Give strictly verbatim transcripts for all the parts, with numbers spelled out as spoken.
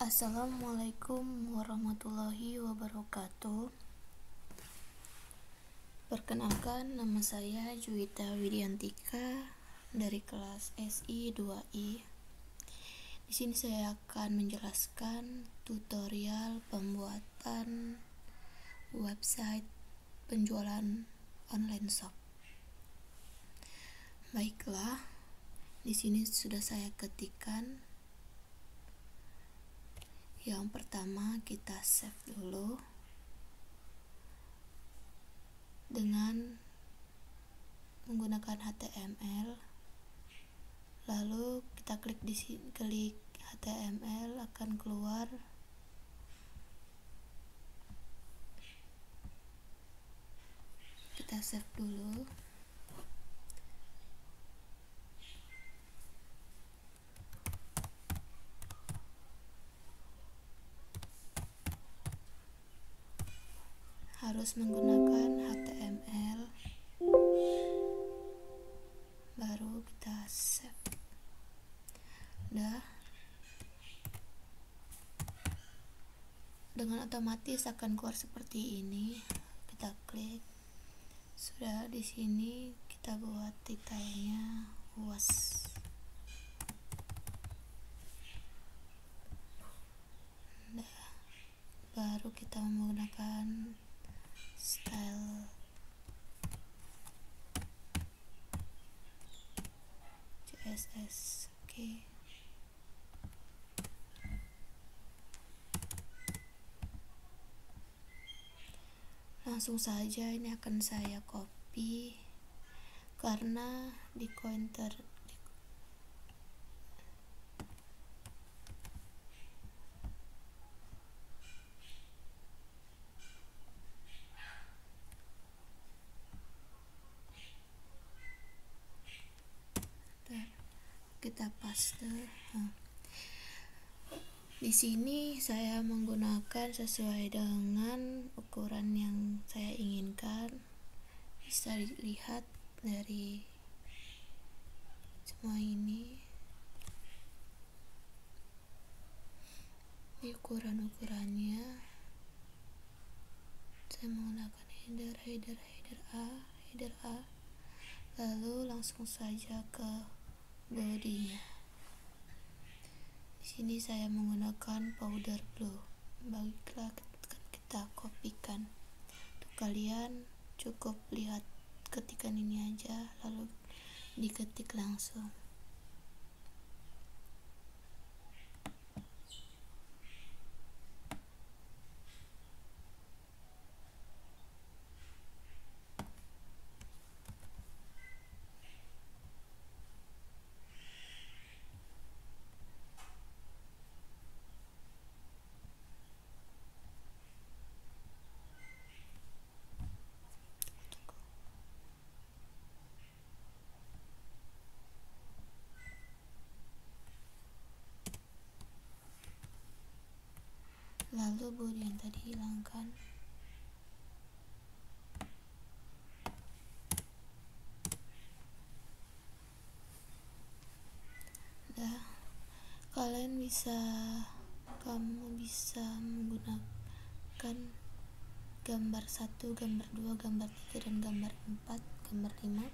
Assalamualaikum warahmatullahi wabarakatuh. Perkenalkan, nama saya Juwita Widiantika dari kelas S I dua I. Di sini saya akan menjelaskan tutorial pembuatan website penjualan online shop. Baiklah, di sini sudah saya ketikkan. Yang pertama, kita save dulu dengan menggunakan H T M L. Lalu kita klik di sini, klik H T M L, akan keluar kita save dulu. Harus menggunakan H T M L, baru kita save. Udah, dengan otomatis akan keluar seperti ini. Kita klik. Sudah, di sini kita buat detailnya luas. Udah, baru kita menggunakan style C S S. Oke, langsung saja ini akan saya copy karena di pointer kita paste. Nah, di sini saya menggunakan sesuai dengan ukuran yang saya inginkan. Bisa dilihat dari semua ini. Ini ukuran-ukurannya. Saya menggunakan header, header, header A, header A. Lalu langsung saja ke bodinya. Di sini saya menggunakan powder blue. Baiklah, kita kopikan. Untuk kalian cukup lihat ketikan ini aja, lalu diketik langsung. Lalu body yang tadi hilangkan. Udah, kalian bisa kamu bisa menggunakan gambar satu, gambar dua, gambar tiga, dan gambar empat, gambar lima.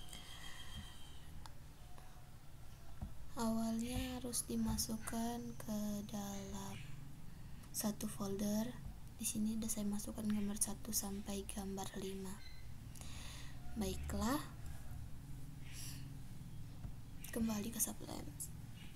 Awalnya harus dimasukkan ke dalam satu folder. Di sini udah saya masukkan gambar satu sampai gambar lima. Baiklah, kembali ke Sublime.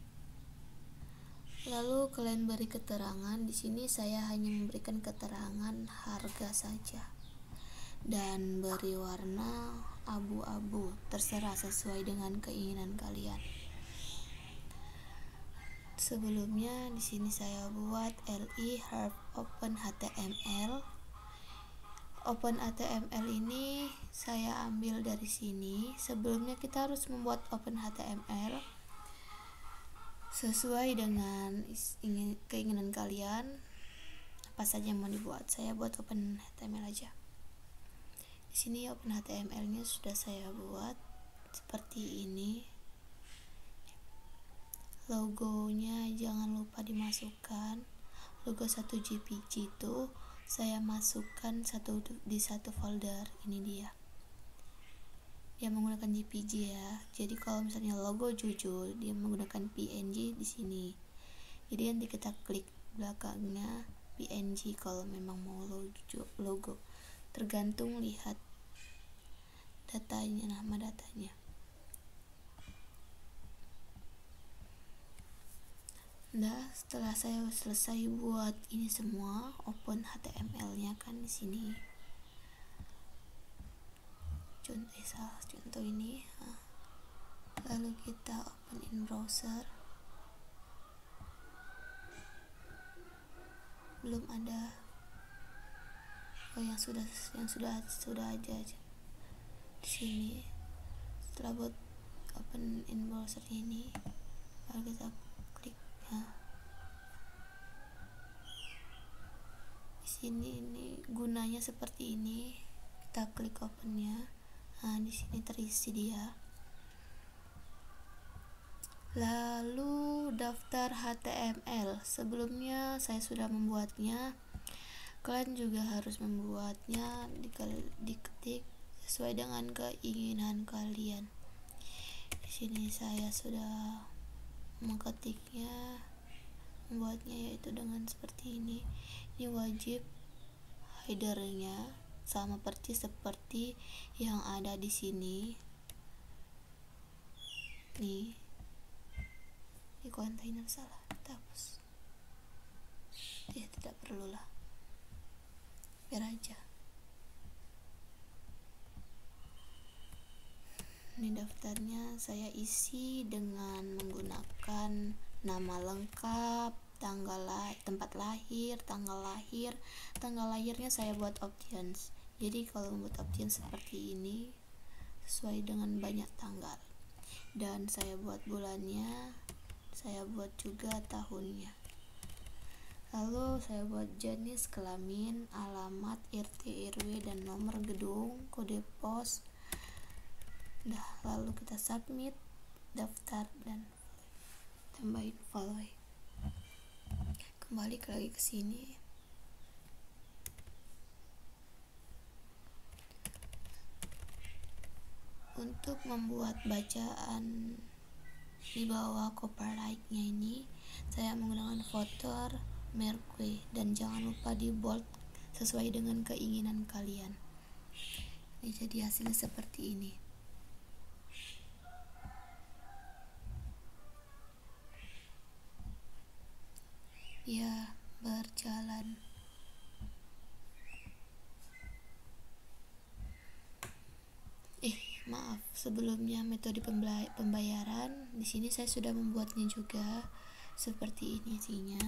Lalu kalian beri keterangan. Di sini saya hanya memberikan keterangan harga saja dan beri warna abu-abu, terserah sesuai dengan keinginan kalian. Sebelumnya di sini saya buat li help open H T M L. Open H T M L ini saya ambil dari sini. Sebelumnya kita harus membuat open H T M L sesuai dengan keinginan kalian. Apa saja yang mau dibuat, saya buat open H T M L aja. Di sini open H T M L-nya sudah saya buat seperti ini. logonya jangan lupa dimasukkan. Logo satu J P G itu saya masukkan satu di satu folder. Ini dia. Dia menggunakan J P G ya. Jadi kalau misalnya logo Jojo dia menggunakan P N G di sini. Jadi nanti kita klik belakangnya P N G kalau memang mau logo. logo. Tergantung lihat datanya, nama datanya. Nah, setelah saya selesai buat ini semua, open H T M L-nya kan di sini. Contoh salah contoh ini. Nah, lalu kita open in browser. Belum ada. Oh, yang sudah yang sudah sudah aja aja. Di sini. Setelah buat open in browser ini, lalu kita klik. Nah, di sini ini gunanya seperti ini. Kita klik opennya. Nah, di sini terisi dia. Lalu daftar H T M L. Sebelumnya saya sudah membuatnya. Kalian juga harus membuatnya, diketik sesuai dengan keinginan kalian. Di sini saya sudah mengetiknya, membuatnya yaitu dengan seperti ini. Ini wajib headernya sama persis seperti yang ada di sini. Nih, di kontainer salah, kita hapus. Ya, tidak perlulah, biar aja. Ini daftarnya saya isi dengan menggunakan nama lengkap, tanggal lahir, tempat lahir, tanggal lahir. Tanggal lahirnya saya buat options. Jadi kalau membuat options seperti ini sesuai dengan banyak tanggal. Dan saya buat bulannya, saya buat juga tahunnya. Lalu saya buat jenis kelamin, alamat, R T R W dan nomor gedung, kode pos. Nah, lalu kita submit, daftar dan tambahin following. Kembali lagi ke sini. Untuk membuat bacaan di bawah copyright-nya ini, saya menggunakan footer, marquee, dan jangan lupa di bold sesuai dengan keinginan kalian. Ini jadi hasilnya seperti ini. Ya, berjalan. Eh, maaf, sebelumnya metode pembayaran di sini saya sudah membuatnya juga seperti ini isinya.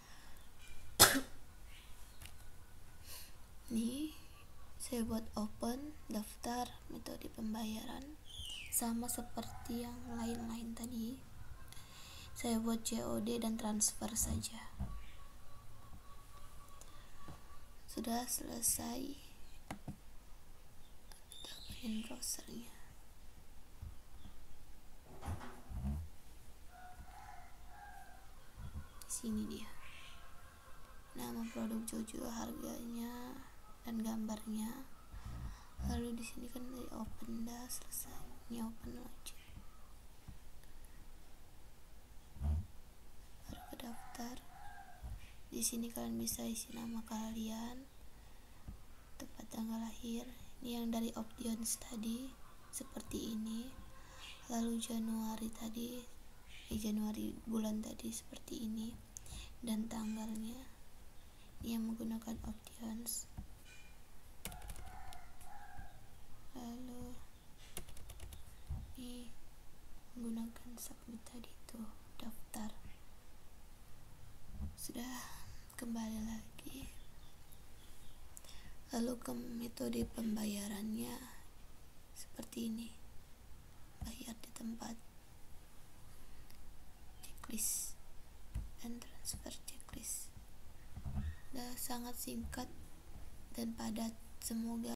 Nih, saya buat open, daftar, metode pembayaran sama seperti yang lain-lain tadi. Saya buat C O D dan transfer saja. Sudah selesai. Kita main browsernya. Di sini dia. Nama produk Jojo, harganya dan gambarnya. Lalu di sini kan dari open, dah selesai. Ini open aja. Baru ke daftar. Di sini kalian bisa isi nama kalian, tempat tanggal lahir. Ini yang dari options tadi seperti ini. Lalu Januari tadi, eh, Januari bulan tadi seperti ini, dan tanggalnya. Ini yang menggunakan options. Lalu ini menggunakan submit tadi itu, daftar. Sudah, kembali lagi. Lalu ke metode pembayarannya seperti ini. Bayar di tempat, checklist dan transfer checklist. Sudah sangat singkat dan padat. Semoga